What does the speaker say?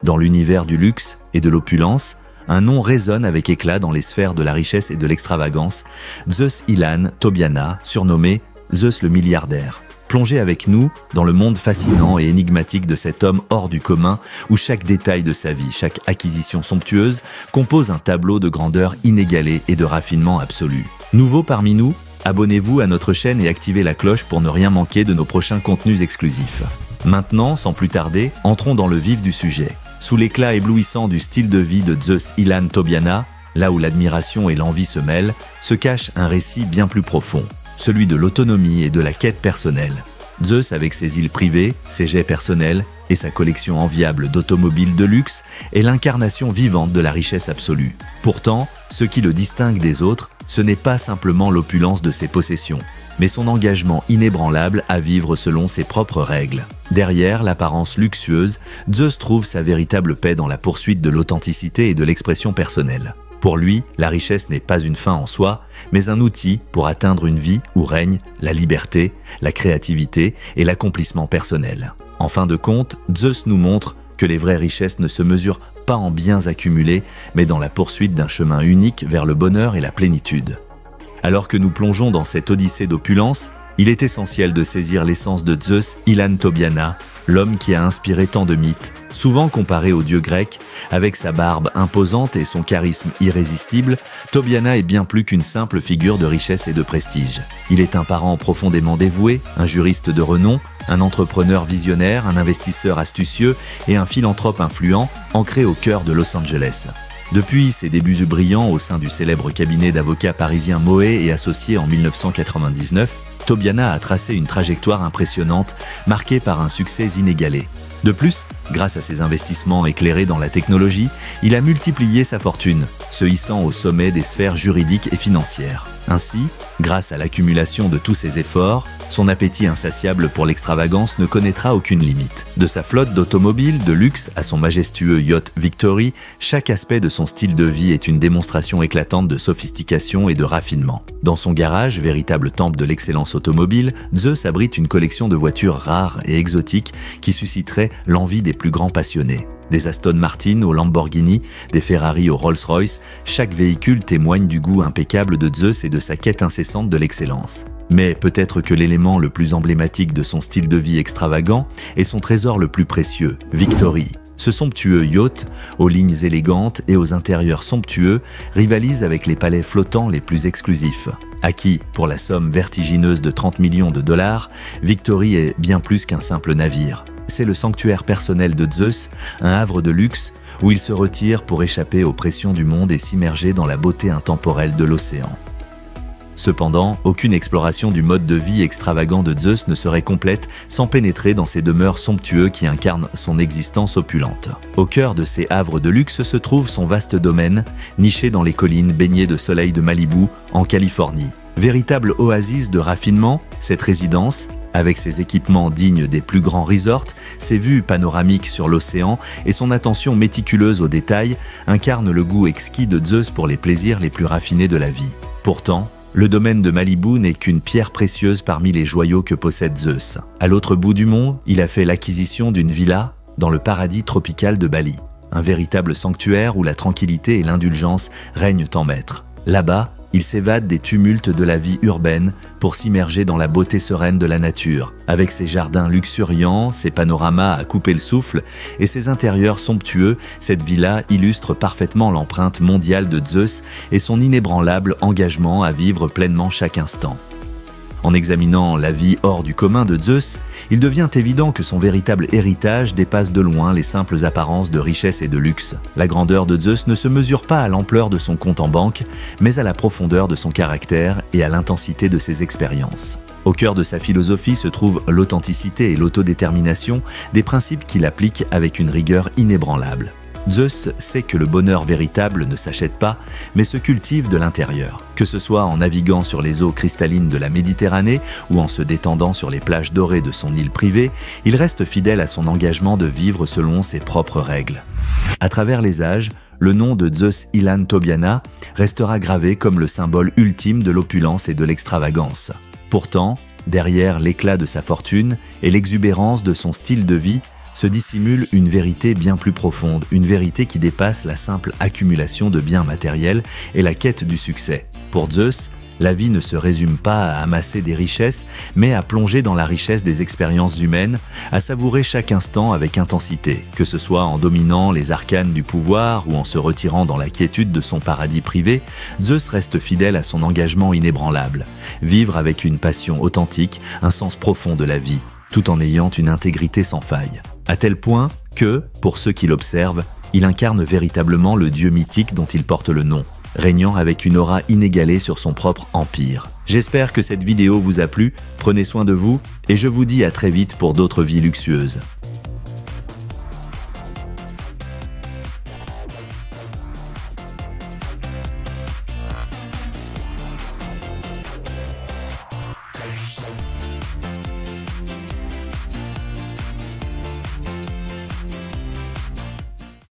Dans l'univers du luxe et de l'opulence, un nom résonne avec éclat dans les sphères de la richesse et de l'extravagance, Zeus Ilan Tobiana, surnommé Zeus le milliardaire. Plongez avec nous dans le monde fascinant et énigmatique de cet homme hors du commun où chaque détail de sa vie, chaque acquisition somptueuse compose un tableau de grandeur inégalée et de raffinement absolu. Nouveau parmi nous, abonnez-vous à notre chaîne et activez la cloche pour ne rien manquer de nos prochains contenus exclusifs. Maintenant, sans plus tarder, entrons dans le vif du sujet. Sous l'éclat éblouissant du style de vie de Zeus Ilan Tobiana, là où l'admiration et l'envie se mêlent, se cache un récit bien plus profond, celui de l'autonomie et de la quête personnelle. Zeus, avec ses îles privées, ses jets personnels et sa collection enviable d'automobiles de luxe, est l'incarnation vivante de la richesse absolue. Pourtant, ce qui le distingue des autres, ce n'est pas simplement l'opulence de ses possessions, mais son engagement inébranlable à vivre selon ses propres règles. Derrière l'apparence luxueuse, Zeus trouve sa véritable paix dans la poursuite de l'authenticité et de l'expression personnelle. Pour lui, la richesse n'est pas une fin en soi, mais un outil pour atteindre une vie où règne la liberté, la créativité et l'accomplissement personnel. En fin de compte, Zeus nous montre que les vraies richesses ne se mesurent pas en biens accumulés, mais dans la poursuite d'un chemin unique vers le bonheur et la plénitude. Alors que nous plongeons dans cette odyssée d'opulence, il est essentiel de saisir l'essence de Zeus Ilan Tobiana, l'homme qui a inspiré tant de mythes, souvent comparé au dieu grec. Avec sa barbe imposante et son charisme irrésistible, Tobiana est bien plus qu'une simple figure de richesse et de prestige. Il est un parent profondément dévoué, un juriste de renom, un entrepreneur visionnaire, un investisseur astucieux et un philanthrope influent, ancré au cœur de Los Angeles. Depuis ses débuts brillants au sein du célèbre cabinet d'avocats parisien Moët et Associés en 1999, Tobiana a tracé une trajectoire impressionnante, marquée par un succès inégalé. De plus, grâce à ses investissements éclairés dans la technologie, il a multiplié sa fortune, se hissant au sommet des sphères juridiques et financières. Ainsi, grâce à l'accumulation de tous ses efforts, son appétit insatiable pour l'extravagance ne connaîtra aucune limite. De sa flotte d'automobiles de luxe à son majestueux yacht Victory, chaque aspect de son style de vie est une démonstration éclatante de sophistication et de raffinement. Dans son garage, véritable temple de l'excellence automobile, Zeus abrite une collection de voitures rares et exotiques qui susciterait l'envie des plus grands passionnés. Des Aston Martin aux Lamborghini, des Ferrari aux Rolls-Royce, chaque véhicule témoigne du goût impeccable de Zeus et de sa quête incessante de l'excellence. Mais peut-être que l'élément le plus emblématique de son style de vie extravagant est son trésor le plus précieux, Victory. Ce somptueux yacht, aux lignes élégantes et aux intérieurs somptueux, rivalise avec les palais flottants les plus exclusifs. Acquis pour la somme vertigineuse de 30 millions de dollars, Victory est bien plus qu'un simple navire. C'est le sanctuaire personnel de Zeus, un havre de luxe où il se retire pour échapper aux pressions du monde et s'immerger dans la beauté intemporelle de l'océan. Cependant, aucune exploration du mode de vie extravagant de Zeus ne serait complète sans pénétrer dans ces demeures somptueuses qui incarnent son existence opulente. Au cœur de ces havres de luxe se trouve son vaste domaine, niché dans les collines baignées de soleil de Malibu, en Californie. Véritable oasis de raffinement, cette résidence, avec ses équipements dignes des plus grands resorts, ses vues panoramiques sur l'océan et son attention méticuleuse aux détails, incarne le goût exquis de Zeus pour les plaisirs les plus raffinés de la vie. Pourtant, le domaine de Malibu n'est qu'une pierre précieuse parmi les joyaux que possède Zeus. À l'autre bout du monde, il a fait l'acquisition d'une villa dans le paradis tropical de Bali. Un véritable sanctuaire où la tranquillité et l'indulgence règnent en maître. Là-bas, il s'évade des tumultes de la vie urbaine pour s'immerger dans la beauté sereine de la nature. Avec ses jardins luxuriants, ses panoramas à couper le souffle et ses intérieurs somptueux, cette villa illustre parfaitement l'empreinte mondiale de Zeus et son inébranlable engagement à vivre pleinement chaque instant. En examinant la vie hors du commun de Zeus, il devient évident que son véritable héritage dépasse de loin les simples apparences de richesse et de luxe. La grandeur de Zeus ne se mesure pas à l'ampleur de son compte en banque, mais à la profondeur de son caractère et à l'intensité de ses expériences. Au cœur de sa philosophie se trouvent l'authenticité et l'autodétermination, des principes qu'il applique avec une rigueur inébranlable. Zeus sait que le bonheur véritable ne s'achète pas, mais se cultive de l'intérieur. Que ce soit en naviguant sur les eaux cristallines de la Méditerranée ou en se détendant sur les plages dorées de son île privée, il reste fidèle à son engagement de vivre selon ses propres règles. À travers les âges, le nom de Zeus Ilan Tobiana restera gravé comme le symbole ultime de l'opulence et de l'extravagance. Pourtant, derrière l'éclat de sa fortune et l'exubérance de son style de vie, se dissimule une vérité bien plus profonde, une vérité qui dépasse la simple accumulation de biens matériels et la quête du succès. Pour Zeus, la vie ne se résume pas à amasser des richesses, mais à plonger dans la richesse des expériences humaines, à savourer chaque instant avec intensité, que ce soit en dominant les arcanes du pouvoir ou en se retirant dans la quiétude de son paradis privé. Zeus reste fidèle à son engagement inébranlable, vivre avec une passion authentique, un sens profond de la vie, tout en ayant une intégrité sans faille. À tel point que, pour ceux qui l'observent, il incarne véritablement le dieu mythique dont il porte le nom, régnant avec une aura inégalée sur son propre empire. J'espère que cette vidéo vous a plu, prenez soin de vous, et je vous dis à très vite pour d'autres vies luxueuses.